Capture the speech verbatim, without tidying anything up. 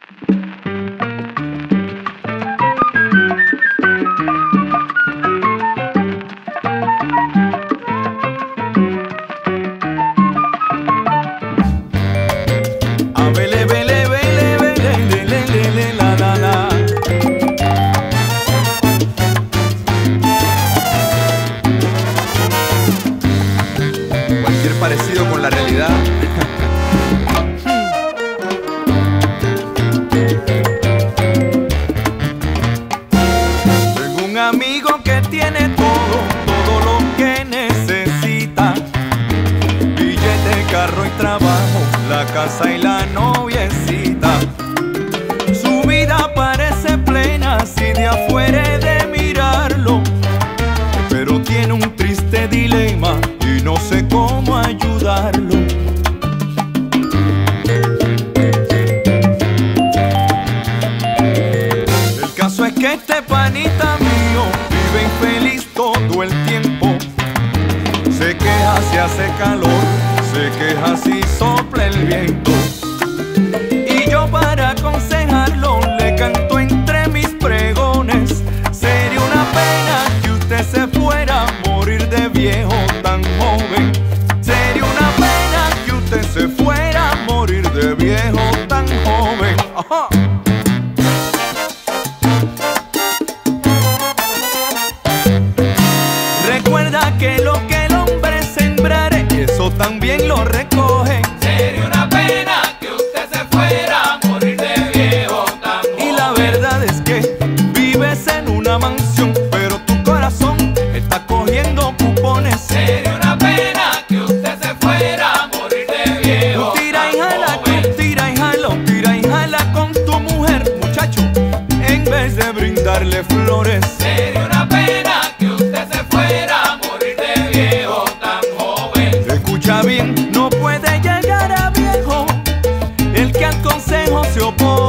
Parecido con la realidad. Tengo un amigo que tiene todo, todo lo que necesita: billete, carro y trabajo, la casa y la noviecita. Su vida parece plena si de afuera he de mirarlo, pero tiene un triste dilema y no sé cómo ayudarlo. El caso es que este panita mío vive infeliz todo el tiempo. Se queja si hace calor, se queja si sopla el viento. Y yo para aconsejarlo le canto entre mis pregones: sería una pena que usted se fuera a morir de viejo tan joven. Sería una pena que usted se fuera a morir de viejo tan joven. Ajá. Recuerda que lo que el hombre sembrare, eso también lo recoge. Sería una pena que usted se fuera a morir de viejo tan joven. Y la verdad es que vives en una mansión, pero tu corazón está cogiendo cupones. Sería una pena que usted se fuera a morir de viejo Tú tira y tan jala, joven. tú tira y jala, tira y jala con tu mujer, muchacho, en vez de brindarle flores. Sería una pena que usted se fuera a morir de viejo tan joven. Escucha bien, no puede llegar a viejo el que al consejo se opone.